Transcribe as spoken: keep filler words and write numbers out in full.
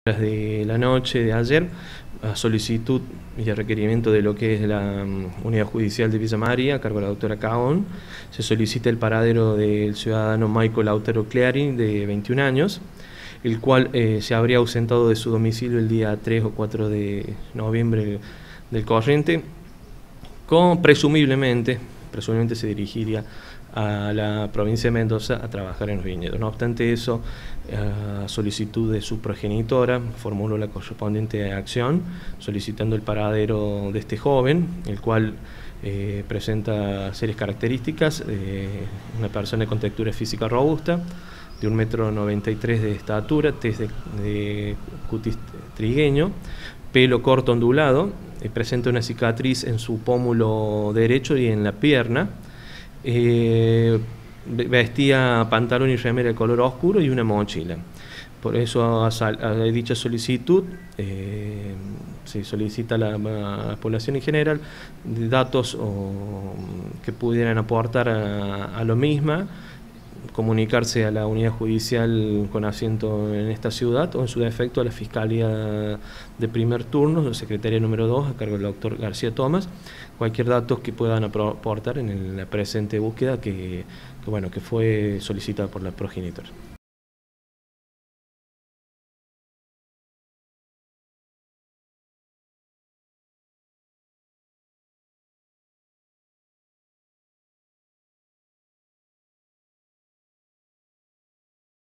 De la noche de ayer, a solicitud y a requerimiento de lo que es la um, Unidad Judicial de Villa María, a cargo de la doctora Caón, se solicita el paradero del ciudadano Michael Lautaro Cleary, de veintiún años, el cual eh, se habría ausentado de su domicilio el día tres o cuatro de noviembre del corriente, con presumiblemente, presumiblemente se dirigiría a la provincia de Mendoza a trabajar en los viñedos. No obstante eso, a solicitud de su progenitora, formuló la correspondiente acción solicitando el paradero de este joven, el cual eh, presenta serias características: eh, una persona con textura física robusta, de un metro noventa y tres de estatura, tez de, de cutis trigueño, pelo corto ondulado, eh, presenta una cicatriz en su pómulo derecho y en la pierna. Eh, vestía pantalón y remera de color oscuro y una mochila. Por eso a, a dicha solicitud eh, se solicita a la, a la población en general datos o, que pudieran aportar a, a lo misma, comunicarse a la unidad judicial con asiento en esta ciudad o en su defecto a la Fiscalía de primer turno, Secretaría número dos, a cargo del doctor García Tomás, cualquier dato que puedan aportar en la presente búsqueda que, que, bueno, que fue solicitada por la progenitora.